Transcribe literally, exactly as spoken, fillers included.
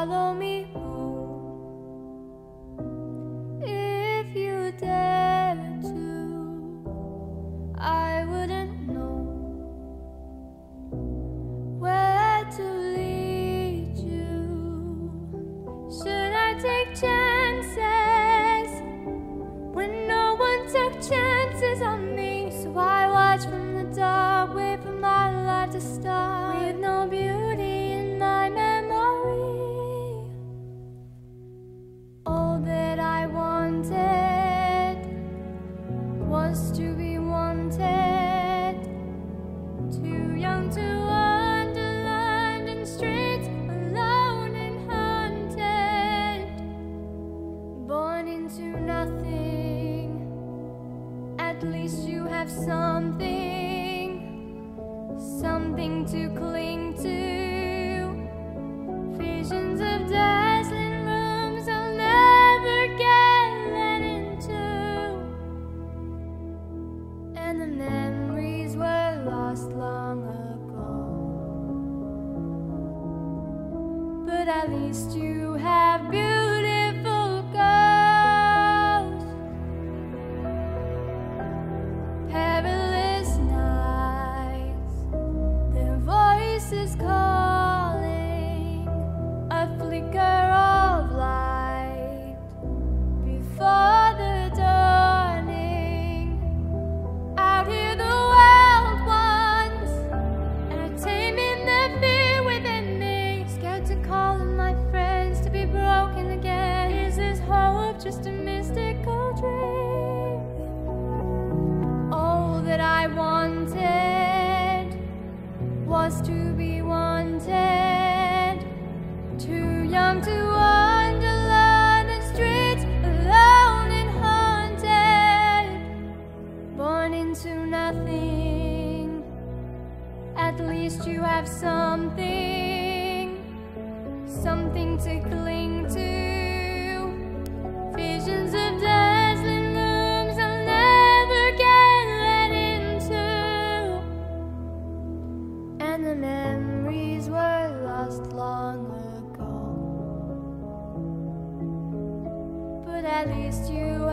follow me home. If you dare to, I wouldn't know where to lead you. Should I take chances when no one took chances on me? So I watch from the dark, wait for my life to start, with no beauty in my memory. All that I wanted was to be wanted, too young to wander London streets, alone and haunted, born into nothing. At least you have something, something to cling to. Visions of dazzling rooms I'll never get let into, and the memories were lost long ago. But at least you have beautiful ghosts, perilous nights, their voices calling, a flicker of light before the dawning. Out here the wild ones, and I'm taming the fear within me, scared to call on my friends to be broken again. Is this hope just a mystical dream? All that I wanted was to be wanted, too young to wander London streets, alone and haunted, born into nothing. At least you have something, something to cling to. Visions of dazzling rooms I'll never get let into, and the memories were lost long ago. But at least you